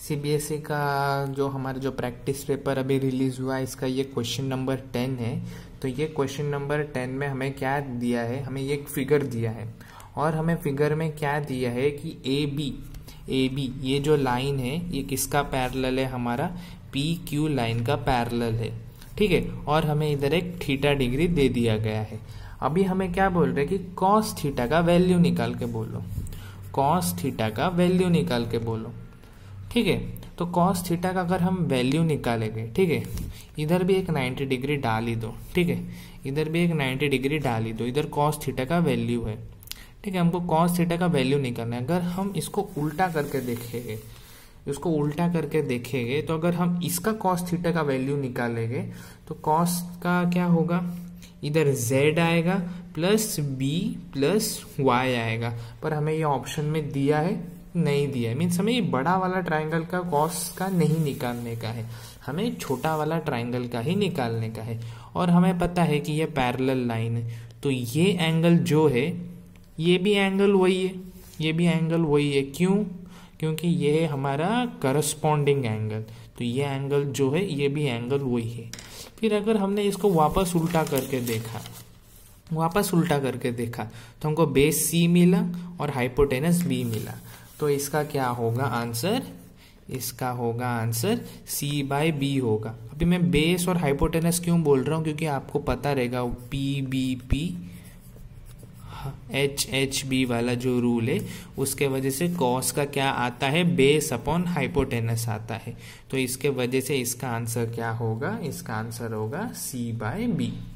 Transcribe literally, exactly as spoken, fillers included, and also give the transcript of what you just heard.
CBSE का जो हमारा जो प्रैक्टिस पेपर अभी रिलीज हुआ है, इसका ये क्वेश्चन नंबर टेन है। तो ये क्वेश्चन नंबर टेन में हमें क्या दिया है, हमें ये एक फिगर दिया है और हमें फिगर में क्या दिया है कि ए बी ए बी ये जो लाइन है ये किसका पैरेलल है, हमारा पी क्यू लाइन का पैरेलल है। ठीक है, और हमें इधर एक थीटा डिग्री दे दिया गया है। अभी हमें क्या बोल रहे हैं कि कॉस थीटा का वैल्यू निकाल के बोलो, कॉस थीटा का वैल्यू निकाल के बोलो। ठीक है, तो कॉस थीटा का अगर हम वैल्यू निकालेंगे, ठीक है, इधर भी एक नाइन्टी डिग्री डाल ही दो। ठीक है, इधर भी एक नाइन्टी डिग्री डाल ही दो, इधर कॉस थीटा का वैल्यू है। ठीक है, हमको कॉस थीटा का वैल्यू निकालना है। अगर हम इसको उल्टा करके देखेंगे, इसको उल्टा करके देखेंगे तो अगर हम इसका कॉस थीटा का वैल्यू निकालेंगे तो कॉस का क्या होगा, इधर z आएगा प्लस b प्लस y आएगा, पर हमें ये ऑप्शन में दिया है नहीं दिया है। मीन्स हमें ये बड़ा वाला ट्राइंगल का कॉस का नहीं निकालने का है, हमें छोटा वाला ट्राइंगल का ही निकालने का है। और हमें पता है कि ये पैरेलल लाइन है, तो ये एंगल जो है ये भी एंगल वही है, ये भी एंगल वही है। क्यों? क्योंकि ये है हमारा करस्पॉन्डिंग एंगल, तो ये एंगल जो है ये भी एंगल वही है। फिर अगर हमने इसको वापस उल्टा करके देखा, वापस उल्टा करके देखा तो हमको बेस सी मिला और हाइपोटेनस बी मिला। तो इसका क्या होगा आंसर, इसका होगा आंसर सी बाय बी होगा। अभी मैं बेस और हाइपोटेनस क्यों बोल रहा हूँ, क्योंकि आपको पता रहेगा P B P H H B वाला जो रूल है उसके वजह से कॉस का क्या आता है, बेस अपॉन हाइपोटेनस आता है। तो इसके वजह से इसका आंसर क्या होगा, इसका आंसर होगा सी बाय बी।